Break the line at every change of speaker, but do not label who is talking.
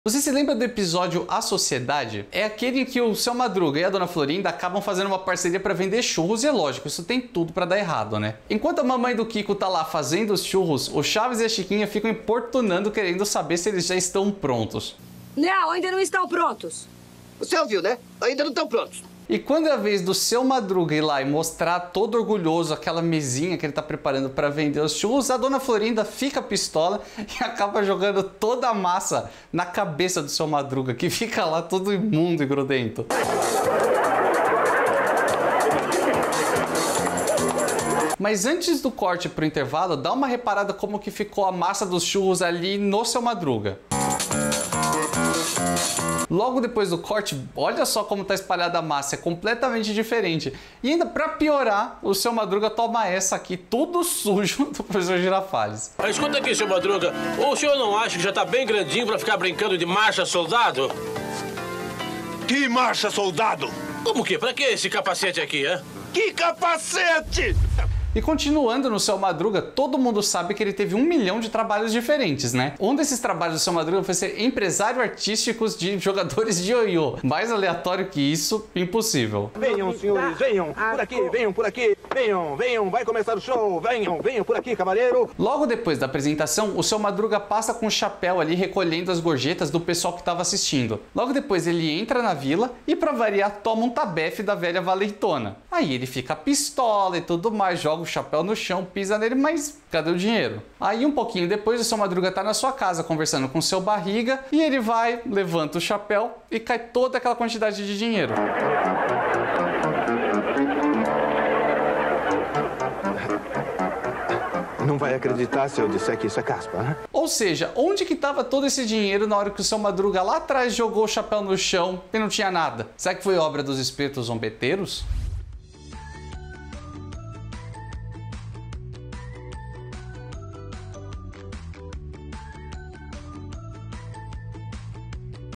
Você se lembra do episódio A Sociedade? É aquele em que o Seu Madruga e a Dona Florinda acabam fazendo uma parceria para vender churros e é lógico, isso tem tudo para dar errado, né? Enquanto a mamãe do Kiko tá lá fazendo os churros, o Chaves e a Chiquinha ficam importunando querendo saber se eles já estão prontos.
Não, ainda não estão prontos.
Você ouviu, né? Ainda não estão prontos.
E quando é a vez do Seu Madruga ir lá e mostrar todo orgulhoso aquela mesinha que ele tá preparando para vender os churros, a Dona Florinda fica pistola e acaba jogando toda a massa na cabeça do Seu Madruga, que fica lá todo imundo e grudento. Mas antes do corte pro intervalo, dá uma reparada como que ficou a massa dos churros ali no Seu Madruga. Logo depois do corte, olha só como tá espalhada a massa, é completamente diferente. E ainda para piorar, o Seu Madruga toma essa aqui, tudo sujo, do professor Girafales.
Mas escuta aqui, Seu Madruga, o senhor não acha que já tá bem grandinho para ficar brincando de marcha soldado?
Que marcha soldado?
Como que? Pra que esse capacete aqui, hein?
Que capacete?
E continuando no Seu Madruga, todo mundo sabe que ele teve 1 milhão de trabalhos diferentes, né? Um desses trabalhos do Seu Madruga foi ser empresário artístico de jogadores de ioiô. Mais aleatório que isso, impossível.
Venham, senhores, venham por aqui, venham, vai começar o show, venham por aqui, cavaleiro.
Logo depois da apresentação, o Seu Madruga passa com o chapéu ali recolhendo as gorjetas do pessoal que estava assistindo. Logo depois ele entra na vila e, pra variar, toma um tabefe da velha valentona. Aí ele fica pistola e tudo mais, joga o chapéu no chão, pisa nele, mas cadê o dinheiro? Aí um pouquinho depois o Seu Madruga tá na sua casa conversando com o seu barriga e ele vai, levanta o chapéu e cai toda aquela quantidade de dinheiro.
Não vai acreditar se eu disser que isso é caspa, né?
Ou seja, onde que tava todo esse dinheiro na hora que o Seu Madruga lá atrás jogou o chapéu no chão e não tinha nada? Será que foi obra dos espíritos zombeteiros?